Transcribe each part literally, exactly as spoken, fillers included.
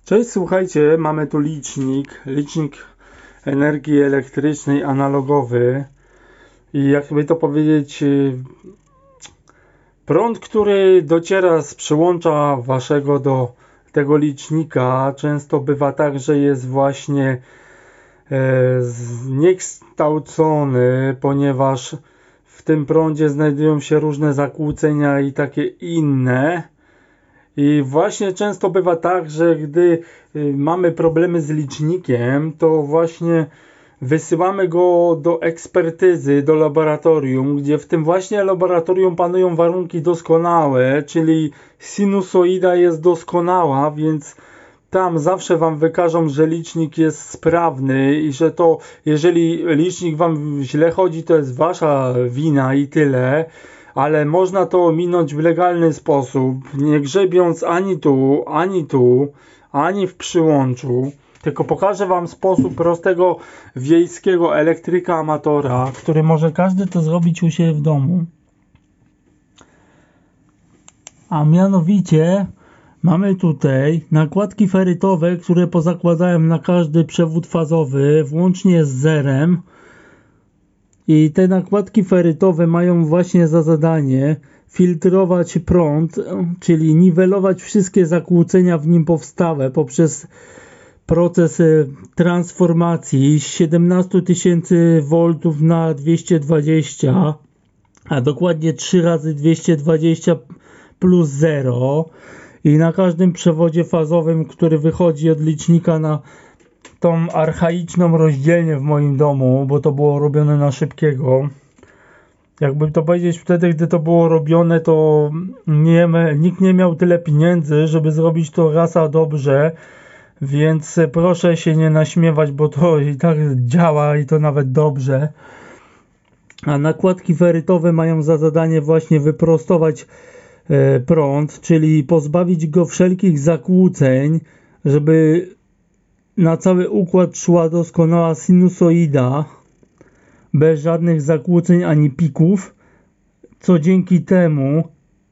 Cześć, słuchajcie, mamy tu licznik, licznik energii elektrycznej analogowy i jakby to powiedzieć, prąd, który dociera z przyłącza waszego do tego licznika, często bywa tak, że jest właśnie e, zniekształcony, ponieważ w tym prądzie znajdują się różne zakłócenia i takie inne. I właśnie często bywa tak, że gdy mamy problemy z licznikiem, to właśnie wysyłamy go do ekspertyzy, do laboratorium, gdzie w tym właśnie laboratorium panują warunki doskonałe, czyli sinusoida jest doskonała, więc tam zawsze wam wykażą, że licznik jest sprawny i że to, jeżeli licznik wam źle chodzi, to jest wasza wina i tyle. Ale można to ominąć w legalny sposób, nie grzebiąc ani tu, ani tu, ani w przyłączu. Tylko pokażę wam sposób prostego wiejskiego elektryka amatora, który może każdy to zrobić u siebie w domu. A mianowicie mamy tutaj nakładki ferytowe, które pozakładałem na każdy przewód fazowy, włącznie z zerem. I te nakładki ferytowe mają właśnie za zadanie filtrować prąd, czyli niwelować wszystkie zakłócenia w nim powstałe poprzez proces transformacji z siedemnaście tysięcy woltów na dwieście dwadzieścia, a dokładnie trzy razy dwieście dwadzieścia plus zero. I na każdym przewodzie fazowym, który wychodzi od licznika na tą archaiczną rozdzielnię w moim domu, bo to było robione na szybkiego. Jakby to powiedzieć, wtedy gdy to było robione, to nie, nikt nie miał tyle pieniędzy, żeby zrobić to raz a dobrze, więc proszę się nie naśmiewać, bo to i tak działa i to nawet dobrze. A nakładki ferytowe mają za zadanie właśnie wyprostować e, prąd, czyli pozbawić go wszelkich zakłóceń, żeby na cały układ szła doskonała sinusoida, bez żadnych zakłóceń ani pików, co dzięki temu,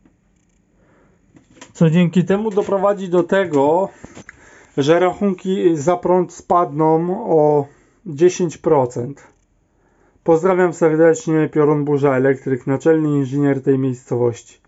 co dzięki temu doprowadzi do tego, że rachunki za prąd spadną o dziesięć procent. Pozdrawiam serdecznie, Piorun Burza Elektryk, naczelny inżynier tej miejscowości.